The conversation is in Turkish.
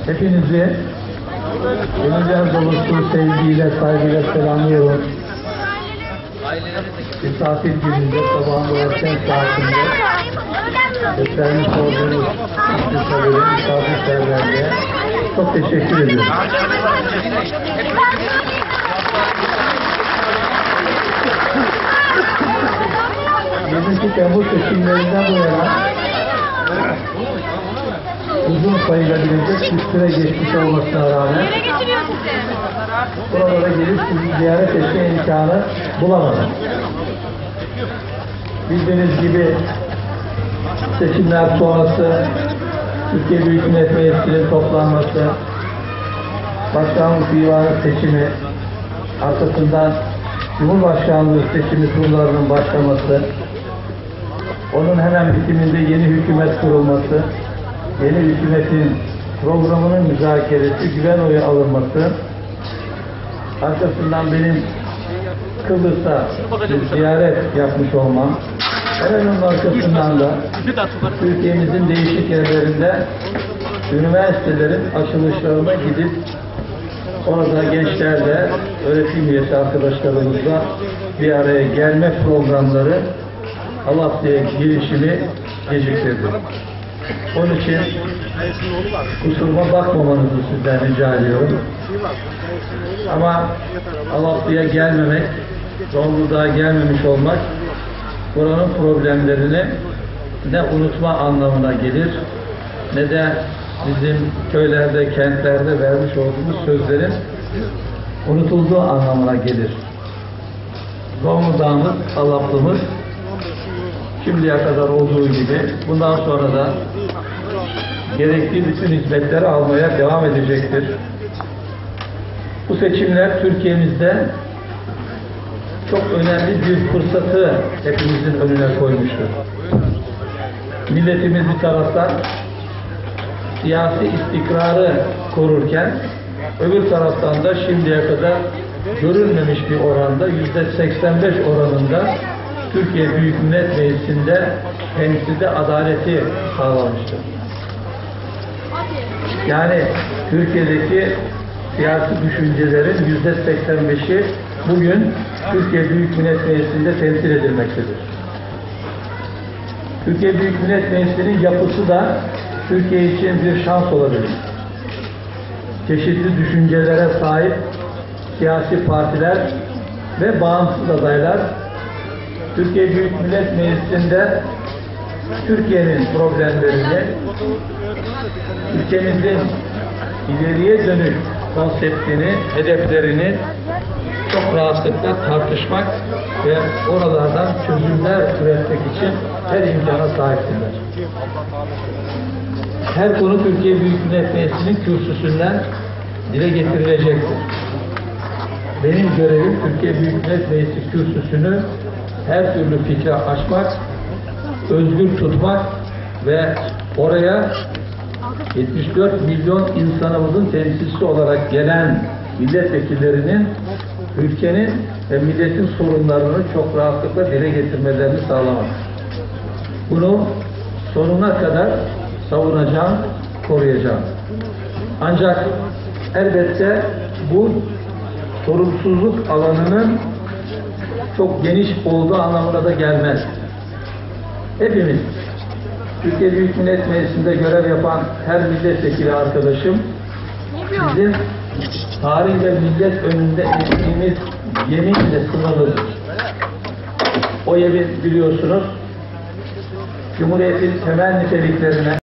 Hepinizi gönülden dolusu sevgiyle, saygıyla selamlıyorum. Misafir gününde sabahın erken saatinde göstermiş olduğunuz misafirperverliğe çok teşekkür ediyorum. 20 Temmuz seçimlerinden bu yana uzun sayılabilecek bir süre geçmiş olmasına rağmen buralara gelip sizi ziyaret etme imkanı bulamadım. Bildiğiniz gibi seçimler sonrası Türkiye Büyük Millet Meclisi'nin toplanması, Başkanlık Divanı seçimi, arkasından Cumhurbaşkanlığı seçimi turlarının başlaması, onun hemen bitiminde yeni hükümet kurulması, yeni hükümetin programının müzakeresi, güven oyu alınması, arkasından benim Kıbrıs'a bir ziyaret yapmış olmam, hemen onun arkasından da Türkiye'mizin değişik yerlerinde üniversitelerin açılışlarına gidip orada gençlerle, öğretim üyesi arkadaşlarımızla bir araya gelme programları Alatya'ya girişimi geciktirdi. Onun için kusuruma bakmamanızı sizden rica ediyorum. Ama Alatya'ya gelmemek, Zonguldak'a gelmemiş olmak, buranın problemlerini ne unutma anlamına gelir, ne de bizim köylerde, kentlerde vermiş olduğumuz sözlerin unutulduğu anlamına gelir. Zonguldak'ımız, Alaplımız şimdiye kadar olduğu gibi bundan sonra da gerekli bütün hizmetleri almaya devam edecektir. Bu seçimler Türkiye'mizde çok önemli bir fırsatı hepimizin önüne koymuştur. Milletimiz bir taraftan siyasi istikrarı korurken öbür taraftan da şimdiye kadar görülmemiş bir oranda %85 oranında Türkiye Büyük Millet Meclisi'nde temsilde adaleti sağlamıştır. Yani Türkiye'deki siyasi düşüncelerin %85'i bugün Türkiye Büyük Millet Meclisi'nde temsil edilmektedir. Türkiye Büyük Millet Meclisi'nin yapısı da Türkiye için bir şans olabilir. Çeşitli düşüncelere sahip siyasi partiler ve bağımsız adaylar Türkiye Büyük Millet Meclisi'nde Türkiye'nin problemlerini, ülkemizin ileriye dönük konseptini, hedeflerini çok rahatlıkla tartışmak ve oralardan çözümler üretmek için her imkana sahiptirler. Her konu Türkiye Büyük Millet Meclisi'nin kürsüsünden dile getirilecektir. Benim görevim Türkiye Büyük Millet Meclisi kürsüsünü her türlü fikre açmak, özgür tutmak ve oraya 74 milyon insanımızın temsilcisi olarak gelen milletvekillerinin ülkenin ve milletin sorunlarını çok rahatlıkla dile getirmelerini sağlamak. Bunu sonuna kadar savunacağım, koruyacağım. Ancak elbette bu sorumsuzluk alanının çok geniş olduğu anlamına da gelmez. Hepimiz, Türkiye Büyük Millet Meclisi'nde görev yapan her milletvekili arkadaşım, bizim tarih ve millet önünde ettiğimiz yeminle sınırlıdır. O yemin biliyorsunuz, Cumhuriyet'in temel niteliklerine